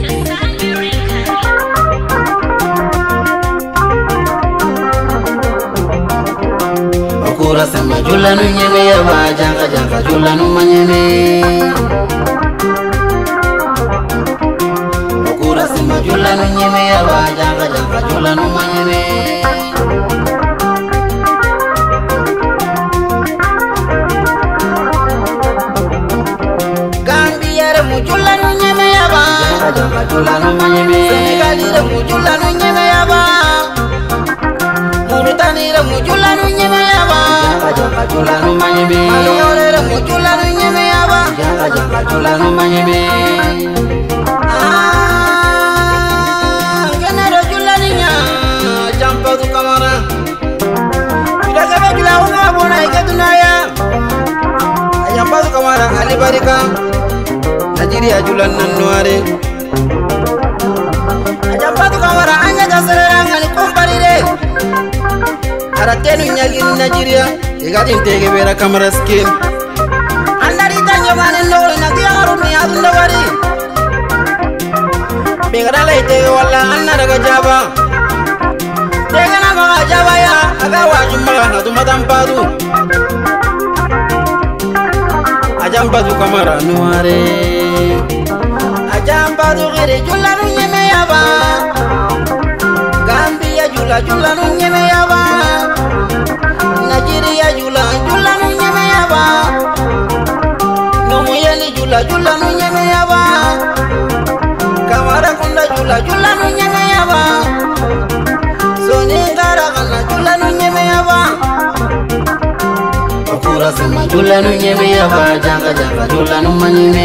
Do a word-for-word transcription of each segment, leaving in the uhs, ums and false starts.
Okura sema jula nu nyeme ya ba janga janga jula nu manyeme. Okura sema jula nu nyeme ya ba janga janga jula nu manyeme. Gambia re mu jula nu nyeme ya ba janga janga jula nu manyeme. Senegal re mu jula nu nyeme ya ba. Mauritania re mu jula nu nyeme ya ba janga janga jula nu manyeme. Malore re mu jula nu nyeme ya ba janga janga jula nu manyeme. Ah, genero jula ninya jampa tu kamara. Tidak kebe jula unga bona iketunaya. Jampa tu kamara ali barika. Nigeria jula nanuare. Jampa tu kamara anya gasera ngani komparire. Aratenu nyagi Nigeria igadi ntege bera kamera skin andari tanyo mane ndoro na dia harumi adunda wari bengara lete wala anna daga jaba tega na ma jaba ya aga wajumba na tumatam-padu ajam-padu kamera nuare ajam-padu gire julanu nyeme yaba Gambia jula julanu nyeme yaba Nigeria jula jula nu nyeme yaba Nomu yeli jula jula nu nyeme yaba Kamara kunda jula jula nu nyeme yaba Soni ngara kana jula nu nyeme yaba Okura sema jula nu nyeme yaba janga janga jula nu manyeme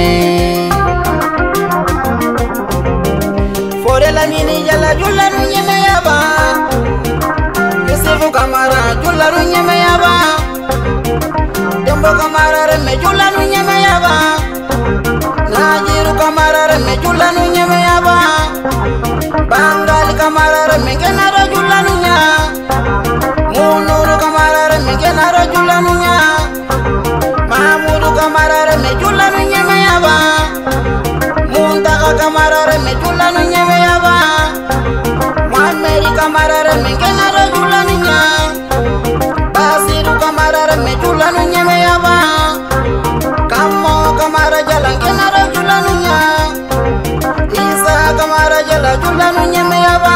Fore la mini jala jula nu nyeme yaba Yusufu Kamara jula nu nyeme yaba Dembo Kamara reme jula nu nyeme yaba Najiru Kamara reme jula nu nyeme yaba Bangali Kamara reme genaro jula nu nya Munuru Kamara reme genaro jula nu nya Mahmudu Kamara reme jula nu nyeme yaba Muntaka Kamara reme jula nu nyeme yaba Muhammedi Kamara reme genaro jula nu nya Basiru Kamara reme jula nu nyeme yaba Kamo Kamara jala genaro jula nu nya Isa Kamara jala jula nu nyeme yaba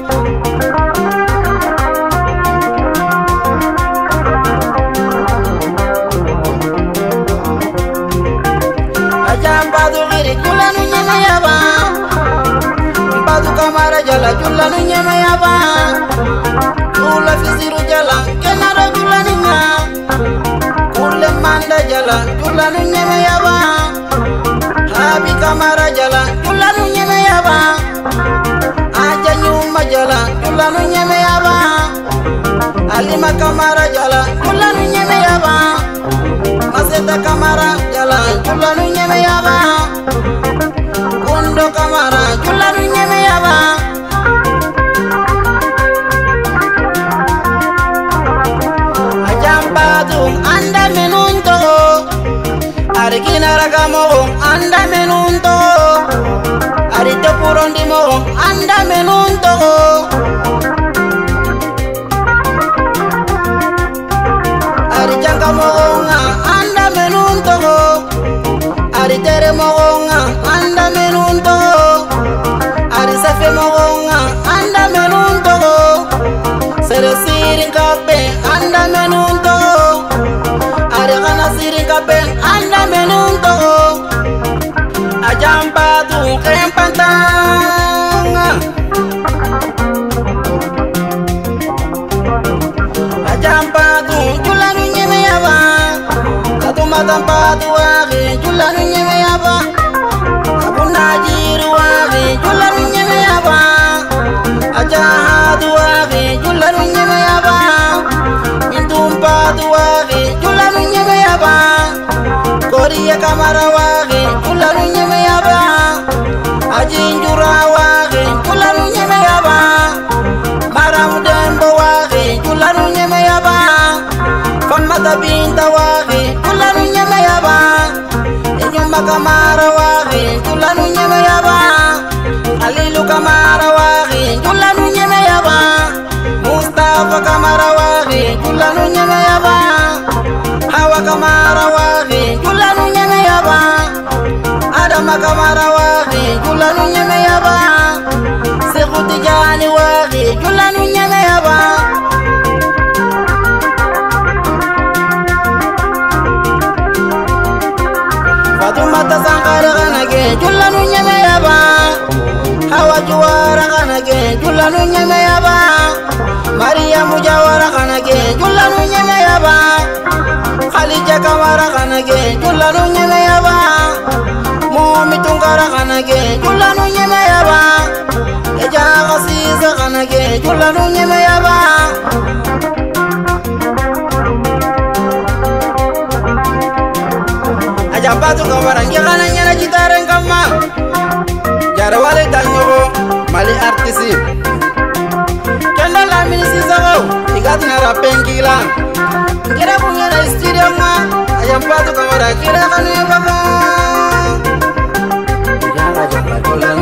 Ajam-padu giri jula nu nyeme yaba Padu Kamara jala jula nu nyeme yaba Kula fisiru jala genaro jula nu nya Kule manda jala jula nu nyeme yaba Habi Kamara jala jula nu nyeme yaba Aja nyuma jala jula nu nyeme yaba Alima Kamara jala jula nu nyeme yaba Maseta Kamara jala jula nu nyeme yaba Kundo Kamara jula nu nyeme yaba Ajam-padu anda menunto Arikina ragamo anda menunto Arito purondimo anda menunto Arijangka mogonga anda menunto Aritere mogonga anda menunto Arisafe mogonga anda menunto Sere sirin kape anda menunto Arigana sirin kape anda menunto Ajam-padu kempantanga Ajam-padu jula nu nyeme yaba Katumatam-padu wagi jula nu nyeme yaba Abu Najiru wagi jula nu nyeme yaba Ajahadu wagi jula nu nyeme yaba Mintum-padu wagi jula nu nyeme yaba Korea Kamara wagi jula nu nyeme yaba Ajinjura wagi jula nu nyeme yaba Maram Dembo wagi jula nu nyeme yaba Famata Binta wagi jula nu nyeme yaba Enyumba Kamara wagi jula nu nyeme yaba Mustafa Kamara wari julanu nyeme yaba Hawa Kamara wari julanu nyeme yaba Adama Kamara wari julanu nyeme yaba Seku Tijani wari julanu nyeme yaba Fatumata Sankara kanake julanu nyeme yaba Hawa Juwara kanake julanu nyeme yaba Maria Mujawara kanake julanu nyeme yaba Khalija Kamara kanake julanu nyeme yaba Momi Tungara kanake julanu nyeme yaba Eja Khasisa kanake julanu nyeme yaba Ajambatu Kamara ngekana nyana jitaren kama Jara wale tanyogo mali artisi Kenda la minisi sago Igati na rapengila Kira punya na studio ma Ajambatu Kamara kira kanu yabaka Jara jambatu